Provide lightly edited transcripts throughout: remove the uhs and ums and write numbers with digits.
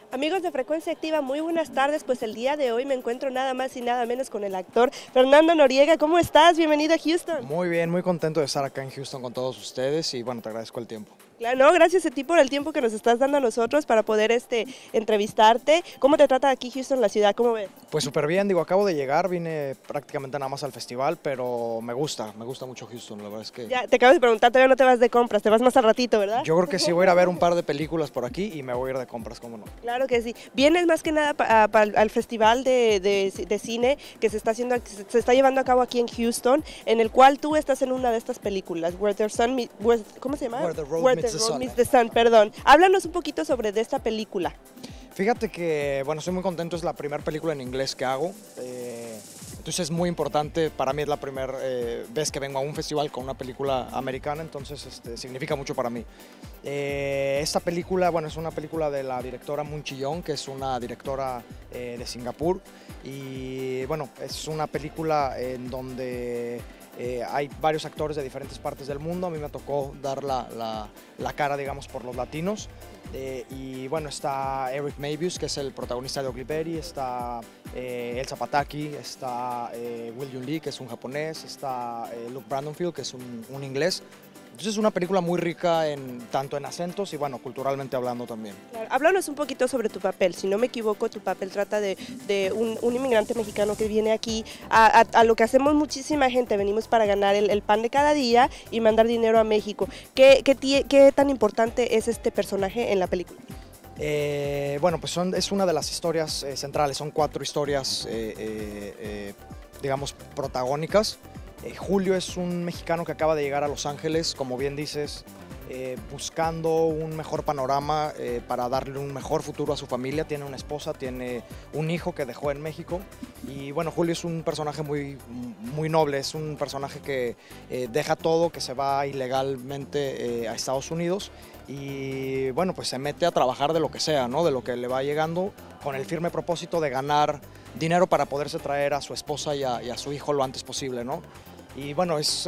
Amigos de Frecuencia Activa, muy buenas tardes. Pues el día de hoy me encuentro nada más y nada menos con el actor Fernando Noriega. ¿Cómo estás? Bienvenido a Houston. Muy bien, muy contento de estar acá en Houston con todos ustedes y bueno, te agradezco el tiempo. Claro, no, gracias a ti por el tiempo que nos estás dando a nosotros para poder entrevistarte. ¿Cómo te trata aquí Houston, la ciudad? ¿Cómo ves? Pues súper bien, digo, acabo de llegar, vine prácticamente nada más al festival, pero me gusta mucho Houston, la verdad es que... Ya, te acabo de preguntar, todavía no te vas de compras, te vas más al ratito, ¿verdad? Yo creo que sí voy a ir a ver un par de películas por aquí y me voy a ir de compras, cómo no. Claro que sí. Vienes más que nada al festival de cine que se está llevando a cabo aquí en Houston, en el cual tú estás en una de estas películas, ¿cómo se llama? Where the Road Meets the Sun. Meets the Sun, perdón. Háblanos un poquito sobre esta película. Fíjate que, bueno, estoy muy contento, es la primera película en inglés que hago. Entonces es muy importante, para mí es la primera vez que vengo a un festival con una película americana, entonces significa mucho para mí. Esta película, bueno, es una película de la directora Moon Chi-young, que es una directora de Singapur, y bueno, es una película en donde hay varios actores de diferentes partes del mundo. A mí me tocó dar la cara, digamos, por los latinos. Y bueno, está Eric Mabius, que es el protagonista de Ugly Betty, está Elsa Pataky, está Will Yun-lee, que es un japonés, está Luke Brandonfield, que es un inglés. Entonces es una película muy rica tanto en acentos y bueno, culturalmente hablando también. Claro, háblanos un poquito sobre tu papel. Si no me equivoco, tu papel trata de un inmigrante mexicano que viene aquí a lo que hacemos muchísima gente. Venimos para ganar el pan de cada día y mandar dinero a México. ¿Qué tan importante es este personaje en la película? Bueno, pues es una de las historias centrales. Son 4 historias, digamos, protagónicas. Julio es un mexicano que acaba de llegar a Los Ángeles, como bien dices, buscando un mejor panorama para darle un mejor futuro a su familia. Tiene una esposa, tiene un hijo que dejó en México y bueno, Julio es un personaje muy noble, es un personaje que deja todo, que se va ilegalmente a Estados Unidos y bueno, pues se mete a trabajar de lo que sea, ¿no? De lo que le va llegando, con el firme propósito de ganar dinero para poderse traer a su esposa y a su hijo lo antes posible, ¿no? Y bueno, es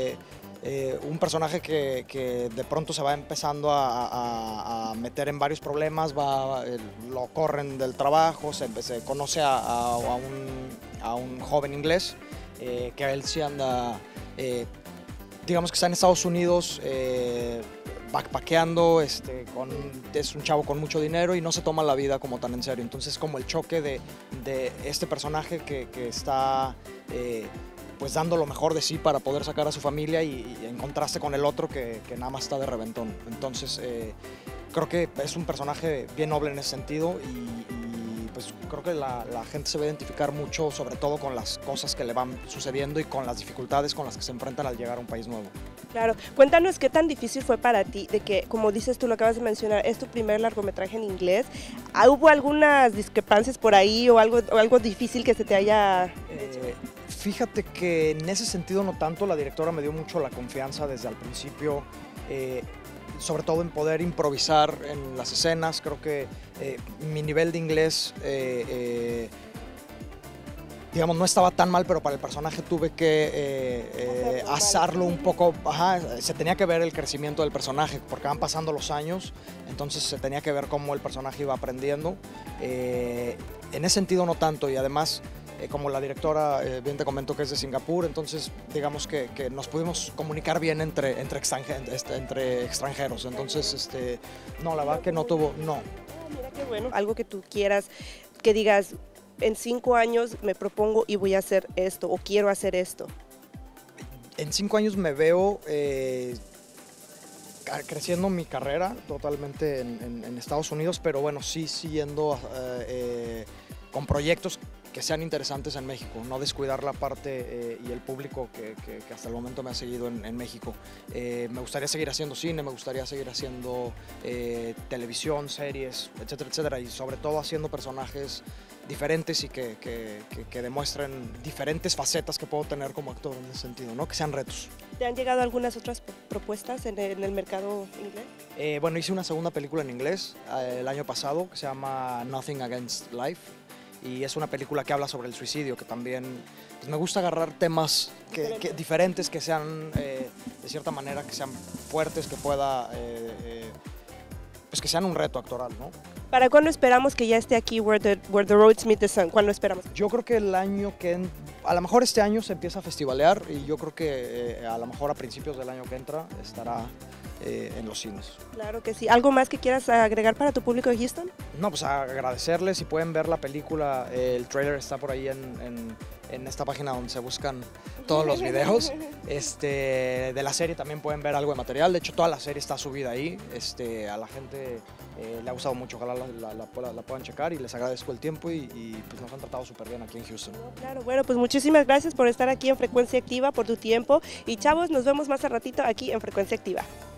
un personaje que de pronto se va empezando a meter en varios problemas, lo corren del trabajo, se conoce a un joven inglés que a él sí anda, digamos que está en Estados Unidos, backpackeando, es un chavo con mucho dinero y no se toma la vida como tan en serio. Entonces como el choque de este personaje que está pues dando lo mejor de sí para poder sacar a su familia y en contraste con el otro que nada más está de reventón. Entonces creo que es un personaje bien noble en ese sentido y pues creo que la gente se va a identificar mucho, sobre todo con las cosas que le van sucediendo y con las dificultades con las que se enfrentan al llegar a un país nuevo. Claro, cuéntanos qué tan difícil fue para ti, de que, como dices tú, lo acabas de mencionar, es tu primer largometraje en inglés. ¿Hubo algunas discrepancias por ahí o algo difícil que se te haya hecho? Fíjate que en ese sentido no tanto, la directora me dio mucho la confianza desde el principio, sobre todo en poder improvisar en las escenas. Creo que mi nivel de inglés, digamos, no estaba tan mal, pero para el personaje tuve que asarlo un poco. Se tenía que ver el crecimiento del personaje, porque van pasando los años, entonces se tenía que ver cómo el personaje iba aprendiendo. En ese sentido no tanto, y además, como la directora bien te comentó que es de Singapur, entonces digamos que nos pudimos comunicar bien entre extranjeros. Entonces, no, la verdad que no tuvo, no. Mira qué bueno, algo que tú quieras, que digas, en 5 años me propongo y voy a hacer esto o quiero hacer esto. En 5 años me veo creciendo mi carrera totalmente en Estados Unidos, pero bueno, sí siguiendo con proyectos que sean interesantes en México, no descuidar la parte y el público que hasta el momento me ha seguido en México. Me gustaría seguir haciendo cine, me gustaría seguir haciendo televisión, series, etcétera, etcétera, y sobre todo haciendo personajes diferentes y que demuestren diferentes facetas que puedo tener como actor en ese sentido, ¿no? Que sean retos. ¿Te han llegado algunas otras propuestas en el mercado inglés? Bueno, hice una segunda película en inglés el año pasado que se llama Nothing Against Life. Y es una película que habla sobre el suicidio, que también pues me gusta agarrar temas diferentes, que sean de cierta manera, que sean fuertes, que pueda pues que sean un reto actoral, ¿no? ¿Para cuándo esperamos que ya esté aquí Where the Roads Meet the Sun? ¿Cuándo esperamos? Yo creo que el año a lo mejor este año se empieza a festivalear y yo creo que a lo mejor a principios del año que entra estará en los cines. Claro que sí. ¿Algo más que quieras agregar para tu público de Houston? No, pues agradecerles, si pueden ver la película, el trailer está por ahí en esta página donde se buscan todos los videos. De la serie también pueden ver algo de material, de hecho toda la serie está subida ahí, a la gente le ha gustado mucho, ojalá la puedan checar y les agradezco el tiempo y pues nos han tratado súper bien aquí en Houston. Claro, bueno, pues muchísimas gracias por estar aquí en Frecuencia Activa, por tu tiempo y chavos, nos vemos más a ratito aquí en Frecuencia Activa.